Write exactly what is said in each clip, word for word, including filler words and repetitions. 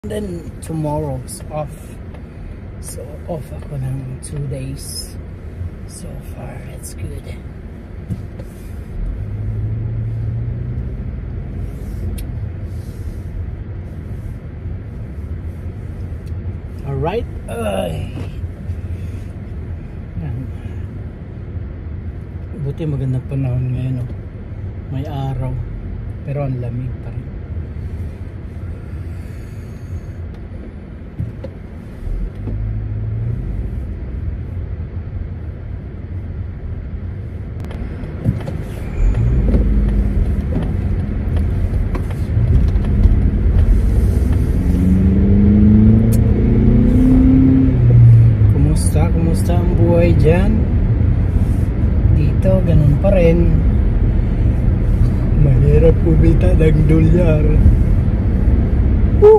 Then tomorrow's off. So off ako ng two days. So far, it's good. Alright. Ay. Buti magandang panahon ngayon. Oh. May araw. Pero ang lamig pa rin. Kumusta ang buhay dyan? Dito, ganun pa rin. Mahirap kumita ng dolyar. Woo!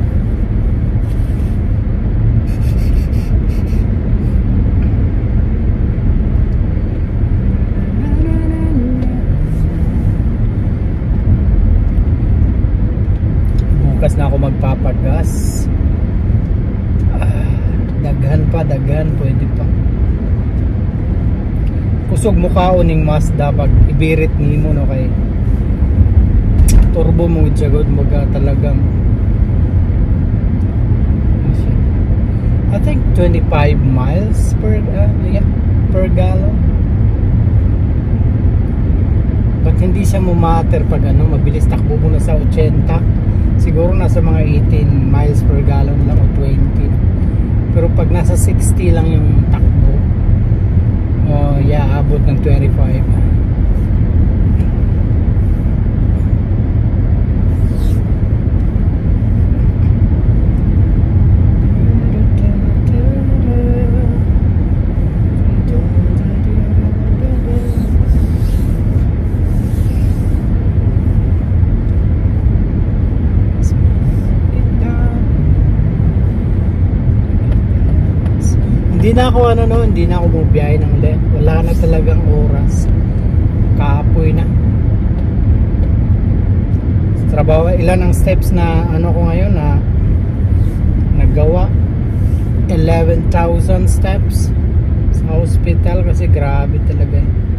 Bukas na ako magpapagas. Daghan pa, daghan, pwede pa. Kusog mukha uning Mazda pag ibirit nimo no kay turbo mo jagod maga talagang I think twenty-five miles per uh, yeah, per gallon. But hindi siya mo matter pag ano mabilis takbo mo na sa eighty. Siguro nasa mga eighteen miles per gallon lang o twenty. Pero pag nasa sixty lang yung takbo, oh yeah, abot ng twenty-five. Hindi na ako ano no, hindi na ako bumiyahe ng le. Wala na talagang oras. Kaapoy na. Sa trabaho, ilan ang steps na ano ko ngayon na naggawa? eleven thousand steps sa hospital kasi grabe talaga.